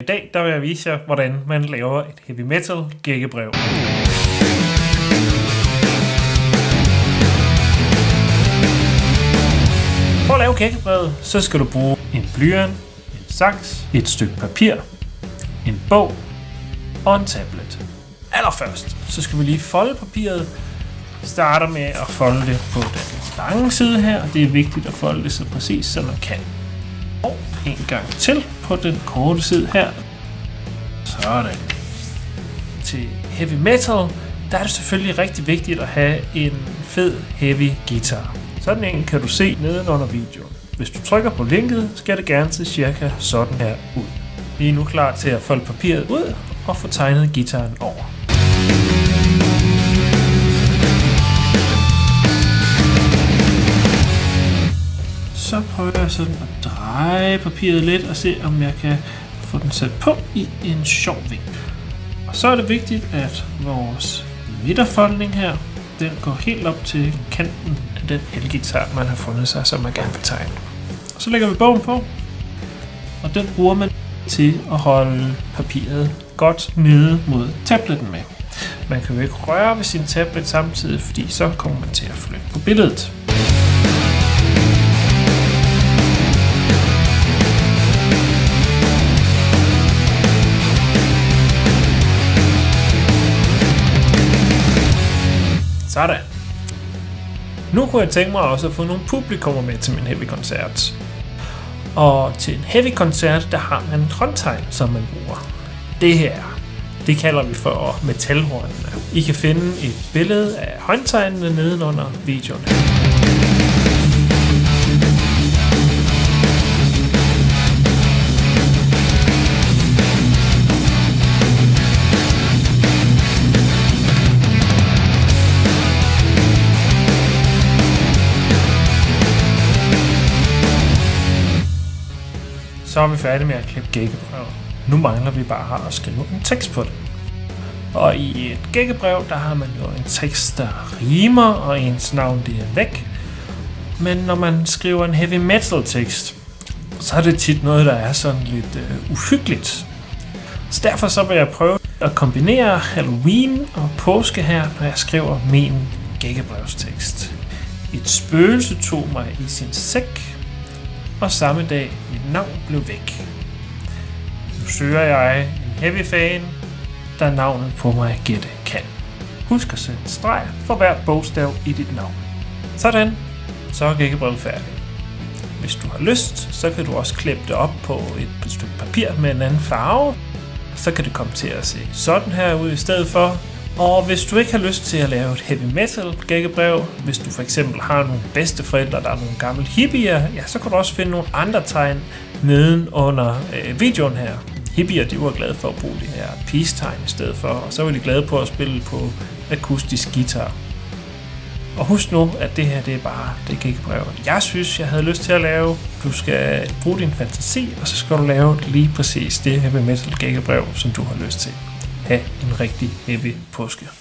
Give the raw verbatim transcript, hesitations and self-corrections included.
I dag der vil jeg vise jer, hvordan man laver et heavy metal gækkebrev. For at lave gækkebrevet, så skal du bruge en blyant, en saks, et stykke papir, en bog og en tablet. Allerførst, så skal vi lige folde papiret. Vi starter med at folde det på den lange side her. Det er vigtigt at folde det så præcis som man kan. Og en gang til på den korte side her. Sådan. Til heavy metal, der er det selvfølgelig rigtig vigtigt at have en fed heavy guitar. Sådan en kan du se nedenunder videoen. Hvis du trykker på linket, skal det gerne se cirka sådan her ud. Vi er nu klar til at folde papiret ud og få tegnet guitaren over. Så prøver jeg sådan at dreje papiret lidt og se om jeg kan få den sat på i en sjov vinkel. Og så er det vigtigt at vores midterfoldning her, den går helt op til kanten af den elguitar man har fundet sig, som man gerne vil tegne. Og så lægger vi bogen på, og den bruger man til at holde papiret godt nede mod tabletten med. Man kan jo ikke røre ved sin tablet samtidig, fordi så kommer man til at flytte på billedet. Sådan. Nu kunne jeg tænke mig også at få nogle publikummer med til min heavy koncert. Og til en heavy koncert, der har man et håndtegn, som man bruger. Det her, det kalder vi for metalhornene. I kan finde et billede af håndtegnene nedenunder videoen. Så er vi færdige med at klippe gækkebrevet. Nu mangler vi bare at skrive en tekst på det. Og i et gækkebrev, der har man jo en tekst, der rimer, og ens navn det er væk. Men når man skriver en heavy metal tekst, så er det tit noget, der er sådan lidt uh, uhyggeligt. Så derfor så vil jeg prøve at kombinere Halloween og påske her, når jeg skriver min gækkebrevstekst. Et spøgelse tog mig i sin sæk, og samme dag mit navn blev væk. Nu søger jeg en heavy fan, der navnet på mig gætte kan. Husk at sætte en streg for hvert bogstav i dit navn. Sådan, så er gækkebrevet færdigt. Hvis du har lyst, så kan du også klippe det op på et stykke papir med en anden farve. Så kan det komme til at se sådan her ud i stedet for. Og hvis du ikke har lyst til at lave et heavy metal gækkebrev, hvis du for eksempel har nogle bedsteforældre, der er nogle gamle hippier, ja, så kan du også finde nogle andre tegn neden under øh, videoen her. Hippier, de var glade for at bruge det her peace-tegn i stedet for, og så var de glade på at spille på akustisk guitar. Og husk nu, at det her det er bare det gækkebrev, jeg synes, jeg havde lyst til at lave. Du skal bruge din fantasi, og så skal du lave lige præcis det heavy metal gækkebrev, som du har lyst til. Ha' en rigtig heavy påske.